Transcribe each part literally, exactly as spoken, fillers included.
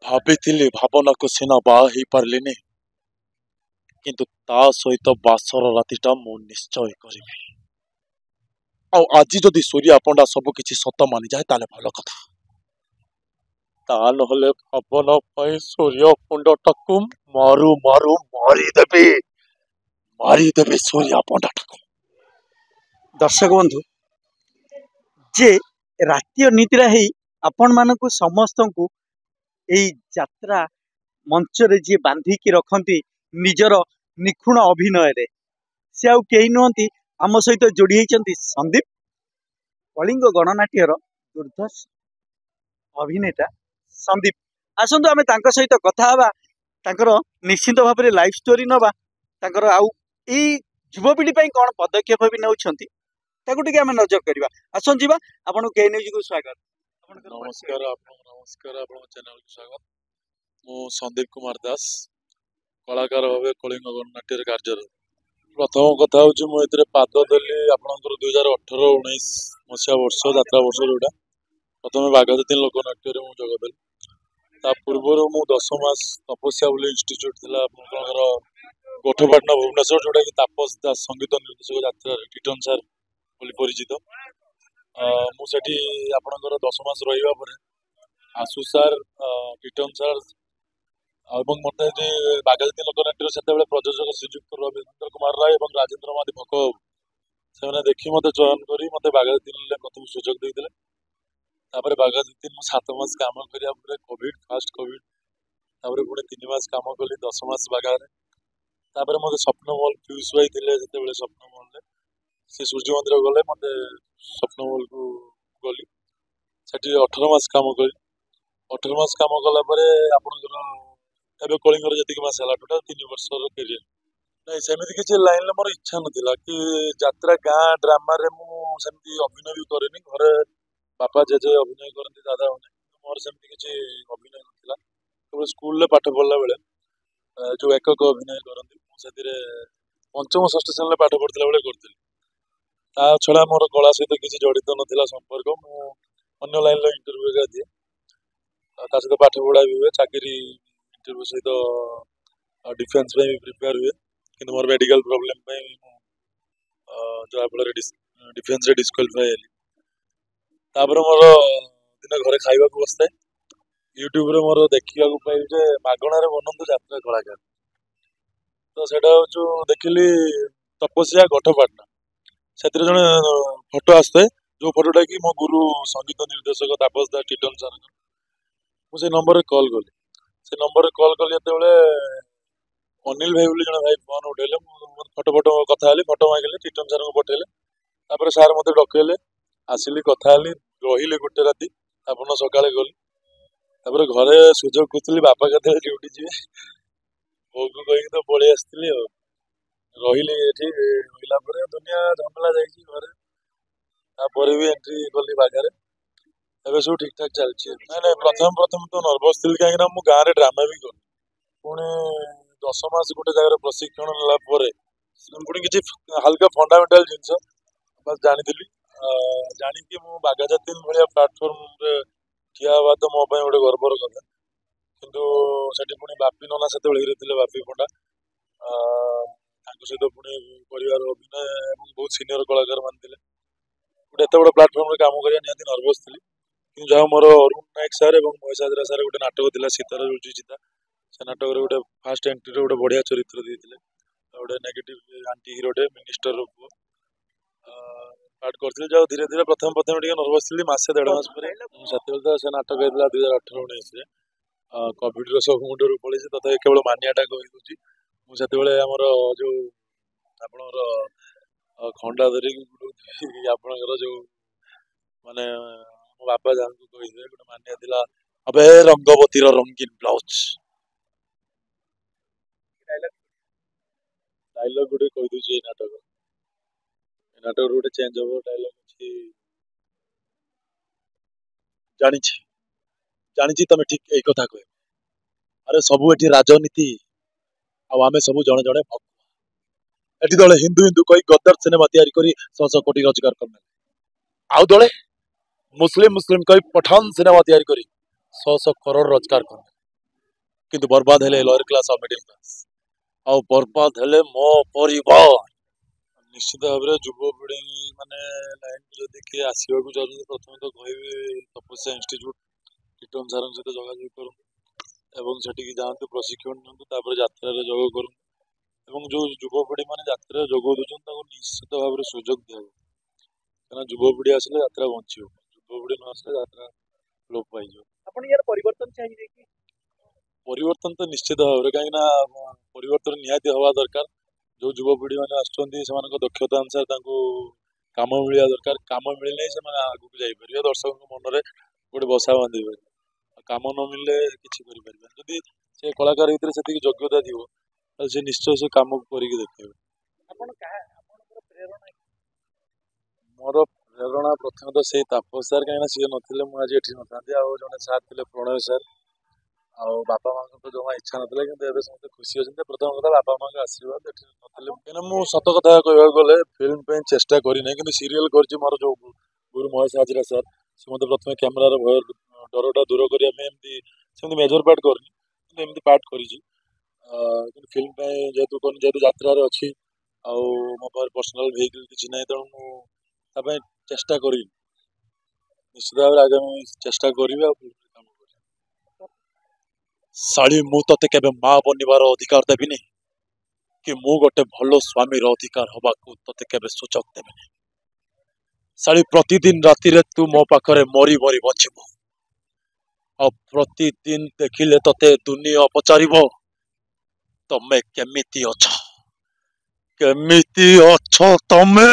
ଭାବିଥିଲି ଭାବନାକୁ ସିନା ବାହା ହେଇପାରିଲିନି, କିନ୍ତୁ ତା ସହିତ ବାସର ରାତିଟା ମୁଁ ନିଶ୍ଚୟ କରିବି। ଆଉ ଆଜି ଯଦି ସୂର୍ୟା ପଣ୍ଡା ସବୁ କିଛି ସତ ମାନିଯାଏ ତାହେଲେ ଭଲ କଥା। ତା ନହେଲେ ଭାବନା ପାଇଁ ସୂର୍ୟ ପଣ୍ଡାଟାକୁ ମାରୁ ମାରୁ ମାରିଦେବି ମାରିଦେବି ସୂର୍ୟା ପଣ୍ଡାଟାକୁ। दर्शक बंधु जे राति अनिद्रा ही आपण मानकु समस्त को यही यात्रा मंच रे जी बांधिकी रखती निजर निखुण अभिनय रे से आउ कहीं नुहति आम सहित जोड़ी होती संदीप कलिंग गणनाट्यर दुर्धर्ष अभिनेता संदीप। आसतु आमे तांका सहित कथा हवा तांकर निश्चित भाव में लाइफ स्टोरी नवा तांकर आउ ई युवपीढ़ी कौन पदक्षेप भी नौछंती ताकू टिके आमे नजर करबा। आसन जीवा आपन के न्यूज को स्वागत। नमस्कार आपन नमस्कार आपन चैनल को स्वागत। मु संदीप कुमार दास कलाकार भाव कलिंग गणनाट्य कार्यरत। प्रथम कथा हूँ मुझे पाद देली आपंकर दुई हजार अठर उन्नीस मसीहा वर्ष यात्रा वर्ष जोटा प्रथम बाघातीन लोकनाट्य जोगदेली। ता पूर्वर मु दस मास तपस्या बोली इंस्टीट्यूट थिला आपनकर गोठपाटना भुवनेश्वर जोटा कि तापस दास संगीत निर्देशक यात्रा टिटन सार बोली परिचित। मुझे आपनकर दस मास रहा पर आशु सार टिटन सार और मत बाघातीन लोकनाट्य से प्रयोजक श्रीजुक्त रविंद्र कुमार राय और राजेन्द्र महादी भक से देखी मत चयन कर मत बाघातीन प्रथम सुजोग देते। बाघातीन मु सात मास कम करा कोविड फास्ट कोविड पुणे तीन मास कम कली दस मास बाघार मत स्वप्नमल पीयूष भाई थे जो स्वप्नमल से सूर्य मंदिर गले मत स्वप्नमल को गली से अठर मास कम करी अठर मास कम कलापर आपंकर कलिंगर जी मास है टोटाल तीन वर्ष कैरियर नहीं सेमती किसी लाइन मोर इच्छा नाला कि यात्रा गाँ ड्रामा मुझे अभिनय भी कैनि घरे बापा जेजे अभिनय करती दादा मैंने मोर सेमती किसी अभिनय नाला केवल स्कूल पाठ पढ़ला बेले जो एकक अभिनय करती मुझे पंचम षष्ठ श्रेणी पाठ पढ़ला बेले करी ता छड़ा मोर कला सहित किसी जड़ित नाला संपर्क मुझे लाइन इंटरव्यू दिए ता सहित पाठ पढ़ा भी हुए चाकरी इंटरव्यू सहित डिफेन्स भी प्रिपेयर हुए कि मोर मेडिकल प्रोब्लेम जहाँफल डिफेन्स डिस्क्वालीफाई है। तापर मोर दिन घरे खावा बसता यूट्यूब रे मोर देखा पाइल जे मगणार बनतु यात्रा कलाकार तो सेटा हूँ देखिली तपस्या गोठपाटना से जड़े फोटो आसता जो फोटोटा कि मो गुरु संगीत निर्देशक तापस दास टिटन सर मुझे नंबर कल कली से नंबर कल कली ये अनिल भाई बोली जड़े भाई फोन उठेले फोटो फोटो कथा फोटो मांगे टिटन सर को पठेले सार मत डकैले आसिली कथा रही गोटे राति आपन सका गली घरे सुजोग खोजली बापा कहते ड्यूटी जी बो को कहीकि तो पलि आसती रही रहा दुनिया झमेला जापर भी एंट्री कली बाघारे एवं सब ठीक ठाक चलती ना ना प्रथम प्रथम तो नर्भस थी कहीं मुझे गाँव में ड्रामा भी कर पुणी दस मास गोटे जगह प्रशिक्षण नाला पुणी किसी हल्का फंडामेंटाल जिनस बस जानी जाणी मु बाघाजातीन भाया प्लाटफर्म ठिया हवा तो मो गोटे गर्वर कथा किंतु सेठी पुणी बापी नना से थे बापी पंडा सहित पुणी परिवार अभिनय बहुत सीनियर कलाकार मान गोटे एत बड़ प्लाटफर्म काम करा निहाती नर्भस थी कि जहाँ मोर अरुण नायक सार और महेश हाजरा सार गोटे नाटक था सीतार रुचिचिता से नाटक गोटे फास्ट एंट्री गोटे बढ़िया चरित्र देते गोटे नेगेटिव आंटी हिरोटे मिनिस्टर पुओ पार्ट करते जाओ धीरे धीरे प्रथम प्रथम टे नर्भस थी मसे देढ़ मास पर तो से नाटक होता दुई हजार अठर उन्नीस कोविड सब मुंडर पड़े तथा केवल मानियाटा कही मुझे आमर जो आपणर खंडा धरी आपणकर जो माने मो बापा जहाँ को कही गोटे मानिया थिला अबे रंगवती रंगीन ब्लाउज डायलॉग गोटे कही दूसरी नाटक नाटक गोटे चेंज हम डायलॉग अच्छी जानी जानी तुम ठीक यही कथा कह अरे सबू एटी राजनीति आमे सब जड़े जड़े भक्त एटी दले हिंदू हिंदू कही गद्दार सिनेमा तैयारी करी सौ सौ कोटी रोजगार करना आउ दले मुस्लिम मुस्लिम कही पठान सिनेमा तैयारी करी सौ सौ करोड़ रोजगार करना କିନ୍ତୁ ବର୍ବାଦ ହେଲେ ଲୋୟର କ୍ଲାସ୍ ଆଉ ମିଡିଲ କ୍ଲାସ୍, ଆଉ ବର୍ବାଦ ହେଲେ ମୋ ପରିବାର। ନିଶ୍ଚିତ ଭାବରେ ଯୁବପିଢ଼ି ମାନେ ଲାଇନ୍ ଯଦି କିଏ ଆସିବାକୁ ଚାହୁଁଛନ୍ତି ପ୍ରଥମେ ତ କହିବି ତପସ୍ୟା ଇନଷ୍ଟିଚ୍ୟୁଟ୍ କୀର୍ତ୍ତନ ସାରଙ୍କ ସହିତ ଯୋଗାଯୋଗ କରନ୍ତୁ ଏବଂ ସେଠିକି ଯାଆନ୍ତୁ, ପ୍ରଶିକ୍ଷଣ ନିଅନ୍ତୁ, ତାପରେ ଯାତ୍ରାରେ ଯୋଗ କରନ୍ତୁ। ଏବଂ ଯେଉଁ ଯୁବପିଢ଼ି ମାନେ ଯାତ୍ରାରେ ଯୋଗ ଦେଉଛନ୍ତି ତାଙ୍କୁ ନିଶ୍ଚିତ ଭାବରେ ସୁଯୋଗ ଦିଆଯିବ, କାରଣ ଯୁବପିଢ଼ି ଆସିଲେ ଯାତ୍ରା ବଞ୍ଚିବ, ଯୁବପିଢ଼ି ନ ଆସିଲେ ଯାତ୍ରା ଲୋପ ପାଇଯିବ। ଆପଣ ୟାର ପରିବର୍ତ୍ତନ ଚାହିଁବେ କି? ପରିବର୍ତ୍ତନ ତ ନିଶ୍ଚିତ ଭାବରେ, କାହିଁକିନା ପରିବର୍ତ୍ତନ ନିହାତି ହେବା ଦରକାର। ଯେଉଁ ଯୁବପିଢ଼ି ମାନେ ଆସୁଛନ୍ତି ସେମାନଙ୍କ ଦକ୍ଷତା ଅନୁସାରେ ତାଙ୍କୁ କାମ ମିଳିବା ଦରକାର। କାମ ମିଳିଲେ ହିଁ ସେମାନେ ଆଗକୁ ଯାଇପାରିବେ, ଦର୍ଶକଙ୍କ ମନରେ ଗୋଟେ ବସା ବାନ୍ଧି ପାରିବେ। କାମ ନ ମିଳିଲେ କିଛି କରିପାରିବେନି। ଯଦି ସେ କଳାକାର ଭିତରେ ସେତିକି ଯୋଗ୍ୟତା ଥିବ ତାହେଲେ ସେ ନିଶ୍ଚୟ ସେ କାମକୁ କରିକି ଦେଖେଇବେ। ଆପଣ କାହା ଆପଣଙ୍କର ପ୍ରେରଣା କି? ମୋର ପ୍ରେରଣା ପ୍ରଥମତଃ ସେଇ ତାପସ ସାର୍, କାହିଁକିନା ସିଏ ନଥିଲେ ମୁଁ ଆଜି ଏଠି ନଥାନ୍ତି। ଆଉ ଜଣେ ସାର୍ ଥିଲେ ପ୍ରଣୟ ସାର୍, ଆଉ ବାପା ମାଆଙ୍କ ତ ଜମା ଇଚ୍ଛା ନଥିଲା, କିନ୍ତୁ ଏବେ ସମସ୍ତେ ଖୁସି ଅଛନ୍ତି। ପ୍ରଥମ କଥା ବାପା ମାଆଙ୍କ ଆଶୀର୍ବାଦ, ଏଠି ନଥିଲେ କାହିଁକିନା ମୁଁ ସତ କଥା କହିବାକୁ ଗଲେ ଫିଲ୍ମ ପାଇଁ ଚେଷ୍ଟା କରିନାହିଁ, କିନ୍ତୁ ସିରିଏଲ କରିଛି। ମୋର ଯେଉଁ ଗୁରୁ ମହେଶ ହାଜରା ସାର୍, ସେ ମୋତେ ପ୍ରଥମେ କ୍ୟାମେରାର ଭୟ ଡରଟା ଦୂର କରିବା ପାଇଁ ଏମିତି ସେମିତି ମେଜର ପାର୍ଟ କରିନି, କିନ୍ତୁ ଏମିତି ପାର୍ଟ କରିଛି। କିନ୍ତୁ ଫିଲ୍ମ ପାଇଁ ଯେହେତୁ କରିନି, ଯେହେତୁ ଯାତ୍ରାରେ ଅଛି ଆଉ ମୋ ପାଖରେ ପର୍ସନାଲ ଭେହିକିଲ୍ କିଛି ନାହିଁ, ତେଣୁ ମୁଁ ତା ପାଇଁ ଚେଷ୍ଟା କରିନି। ନିଶ୍ଚିତ ଭାବରେ ଆଗାମୀ ଚେଷ୍ଟା କରିବି ଆଉ କାମ କରିବି। ଶାଳୀ, ମୁଁ ତତେ କେବେ ମା ବନିବାର ଅଧିକାର ଦେବିନି କି ମୁଁ ଗୋଟେ ଭଲ ସ୍ୱାମୀର ଅଧିକାର ହବାକୁ ତତେ କେବେ ସୁଯୋଗ ଦେବିନି। ଶାଳୀ, ପ୍ରତିଦିନ ରାତିରେ ତୁ ମୋ ପାଖରେ ମରି ମରି ବଞ୍ଚିବୁ, ଆଉ ପ୍ରତିଦିନ ଦେଖିଲେ ତତେ ଦୁନିଆ ପଚାରିବ ତମେ କେମିତି ଅଛ, କେମିତି ଅଛ ତମେ।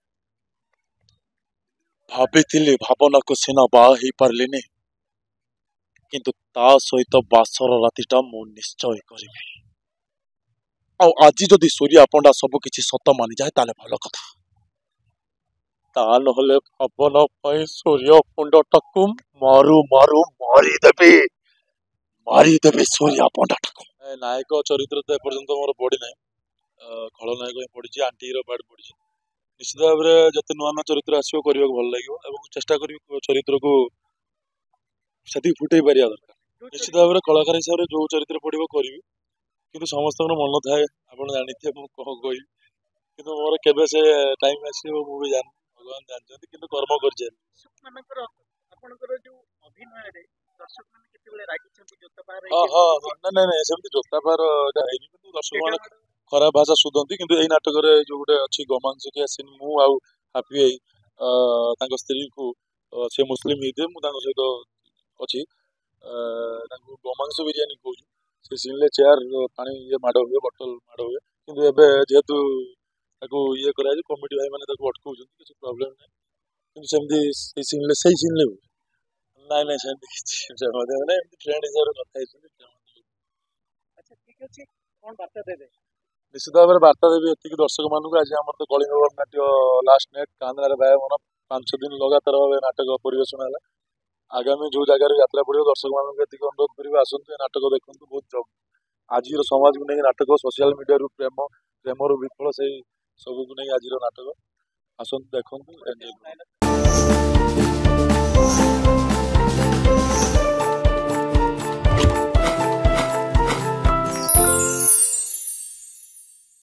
ଭାବିଥିଲି ଭାବନାକୁ ସିନା ବାହା ହେଇପାରିଲିନି, କିନ୍ତୁ ତା ସହିତ ବାସର ରାତିଟା ମୁଁ ନିଶ୍ଚୟ କରିବି। ଆଉ ଆଜି ଯଦି ସୂର୍ୟା ପଣ୍ଡା ସବୁ କିଛି ସତ ମାନିଯାଏ ତାହେଲେ ଭଲ କଥା, ତା ନହେଲେ ଭାବନା ପାଇଁ ସୂର୍ୟା ପଣ୍ଡାଟାକୁ ମାରୁ ମାରୁ ମାରିଦେବି, ମାରିଦେବି ସୂର୍ୟା ପଣ୍ଡାଟାକୁ। ନାୟକ ଚରିତ୍ର ତ ଏପର୍ଯ୍ୟନ୍ତ ମୋର ପଡ଼ିନାହିଁ, ଖଳନାୟକ ହିଁ ପଡ଼ିଛି, ଆଣ୍ଟି ହିରୋ ପାର୍ଟ ପଡ଼ିଛି। ନିଶ୍ଚିତ ଭାବରେ ଯେତେ ନୂଆ ନୂଆ ଚରିତ୍ର ଆସିବ କରିବାକୁ ଭଲ ଲାଗିବ ଏବଂ ଚେଷ୍ଟା କରିବି ଚରିତ୍ରକୁ ସେତିକି ଫୁଟେଇ ପାରିବା ଦରକାର। ନିଶ୍ଚିତ ଭାବରେ କଳାକାର ହିସାବରେ ଯୋଉ ଚରିତ୍ର ପଡ଼ିବ କରିବି, କିନ୍ତୁ ସମସ୍ତଙ୍କର ମନ ଥାଏ, ଆପଣ ଜାଣିଥିବେ ମୁଁ କଣ କହିବି, କିନ୍ତୁ ମୋର କେବେ ସେ ଟାଇମ୍ ଆସିବ ମୁଁ ବି ଜାଣିନି, ଭଗବାନ ଜାଣିଛନ୍ତି, କିନ୍ତୁ କର୍ମ କରିଛି। ମାନଙ୍କର ଆପଣଙ୍କର ଯୋଉ ଅଭିନୟରେ ଦର୍ଶକମାନେ କେତେବେଳେ ରାଗିଛନ୍ତି ଜୋତା ପାହାର ହଁ ହଁ ନାଇଁ ନାଇଁ ନାଇଁ ସେମିତି ଜୋତା ପାହାର ଏଇଟା ହେଇନି, କିନ୍ତୁ ଦର୍ଶକମାନେ ଖରାପ ଭାଷା ଶୋଧନ୍ତି। କିନ୍ତୁ ଏଇ ନାଟକରେ ଯୋଉ ଗୋଟେ ଅଛି ଗୋମାଂସକିଆ ସିନ୍, ମୁଁ ଆଉ ହାପି ଭାଇ ତାଙ୍କ ସ୍ତ୍ରୀକୁ, ସେ ମୁସଲିମ ହେଇଥିବେ, ମୁଁ ତାଙ୍କ ସହିତ ଅଛି, ତାଙ୍କୁ ଗୋମାଂସ ବିରିୟାନୀ କହୁଛୁ। ସେ ସିନ୍ରେ ଚେୟାର ପାଣି ଇଏ ମାଡ଼ ହୁଏ, ବୋଟଲ ମାଡ଼ ହୁଏ, କିନ୍ତୁ ଏବେ ଯେହେତୁ ତାକୁ ଇଏ କରାଯାଇଛି କମିଟି ଭାଇମାନେ ତାକୁ ଅଟକାଉଛନ୍ତି, କିଛି ପ୍ରୋବ୍ଲେମ୍ ନାହିଁ। କିନ୍ତୁ ସେମିତି ସେଇ ସିନ୍ରେ ସେଇ ସିନ୍ରେ ହୁଏ। ନାଇଁ ନାଇଁ ସେମିତି କିଛି ମାନେ ଏମିତି ଫ୍ରେଣ୍ଡ ହିସାବରେ କଥା ହେଇଛନ୍ତି। ଆଚ୍ଛା ଠିକ ଅଛି, କଣ ବାର୍ତ୍ତା ଦେବେ? ନିଶ୍ଚିତ ଭାବରେ ବାର୍ତ୍ତା ଦେବି ଏତିକି ଦର୍ଶକମାନଙ୍କୁ, ଆଜି ଆମର ତ କଳିଙ୍ଗ ନାଟ୍ୟ ଲାଷ୍ଟ ନାଇଟ୍ କାନ୍ଦରାରେ ବାୟମନ ପାଞ୍ଚ ଦିନ ଲଗାତାର ଭାବେ ନାଟକ ପରିବେଷଣ ହେଲା। ଆଗାମୀ ଯୋଉ ଜାଗାରେ ଯାତ୍ରା ପଡ଼ିବ ଦର୍ଶକମାନଙ୍କୁ ଏତିକି ଅନୁରୋଧ କରିବି, ଆସନ୍ତୁ ଏ ନାଟକ ଦେଖନ୍ତୁ। ବହୁତ ଆଜିର ସମାଜକୁ ନେଇ ନାଟକ, ସୋସିଆଲ ମିଡିଆରୁ ପ୍ରେମ, ପ୍ରେମରୁ ବିଫଳ, ସେଇ ସବୁକୁ ନେଇ ଆଜିର ନାଟକ। ଆସନ୍ତୁ ଦେଖନ୍ତୁ, ଏନ୍ଜୟ କରନ୍ତୁ।